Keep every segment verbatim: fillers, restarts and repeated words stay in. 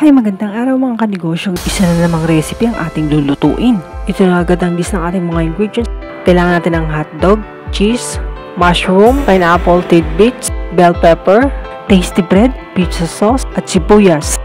Hi, magandang araw mga kanegosyo. Isa na namang recipe ang ating lulutuin. Ito na agad ang list ng ating mga ingredients. Kailangan natin ng hotdog, cheese, mushroom, pineapple tidbits, bell pepper, tasty bread, pizza sauce, at sibuyas.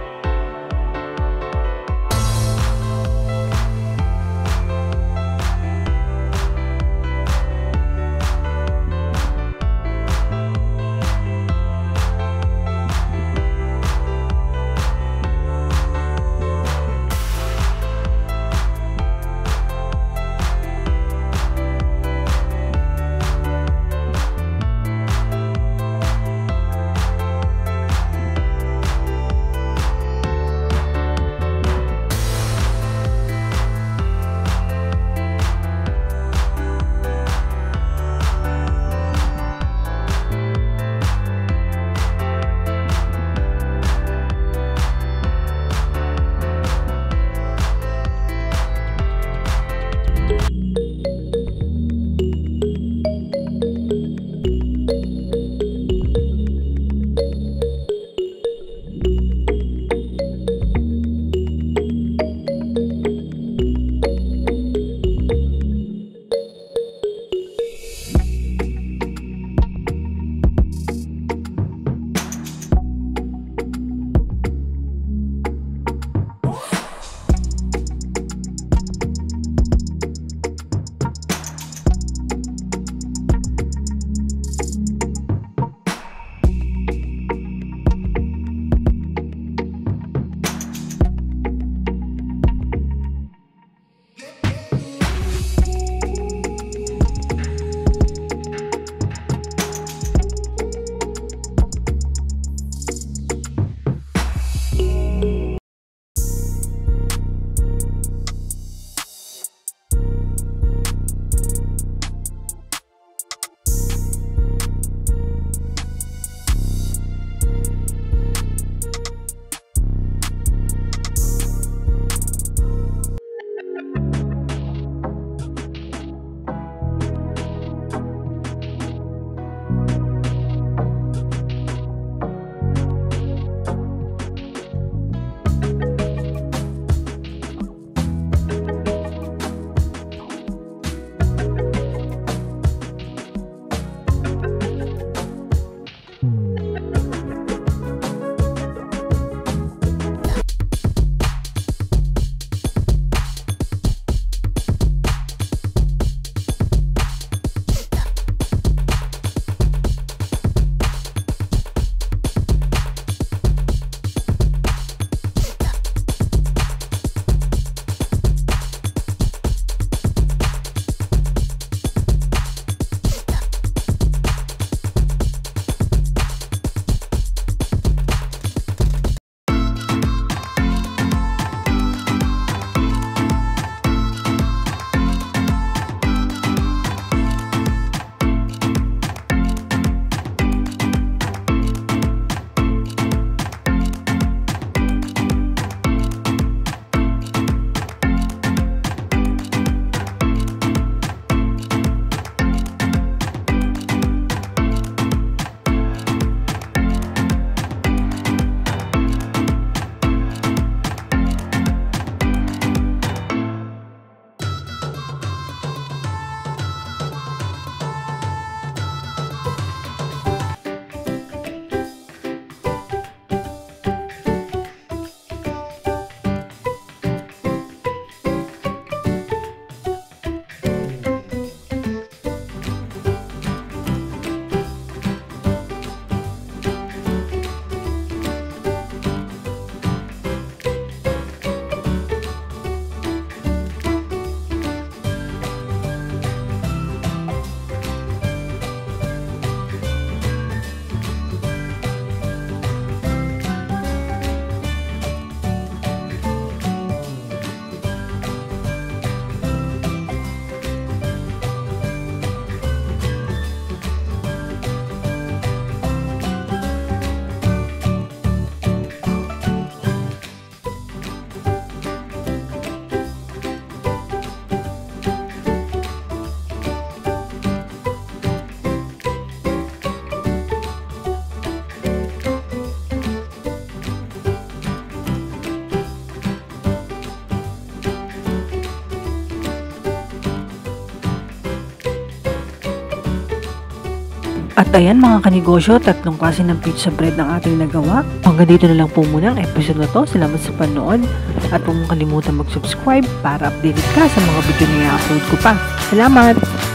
At ayan mga kanegosyo, tatlong klase ng pizza bread ng ating nagawa. Hanggang dito na lang po muna ang episode na to. Salamat sa panood. At huwag mong kalimutan mag-subscribe para updated ka sa mga video na i-upload ko pa. Salamat!